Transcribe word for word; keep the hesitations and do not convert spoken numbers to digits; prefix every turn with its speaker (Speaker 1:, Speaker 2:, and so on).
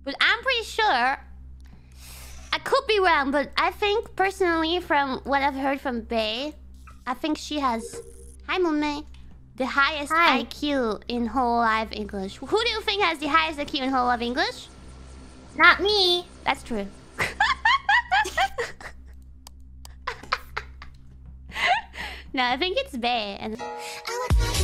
Speaker 1: But I'm pretty sure... I could be wrong, but I think personally from what I've heard from Bae, I think she has... Hi, Moonmei. The highest
Speaker 2: Hi.
Speaker 1: I Q in whole live English. Who do you think has the highest I Q in whole live English?
Speaker 2: Not me.
Speaker 1: That's true. No, I think it's Bae. And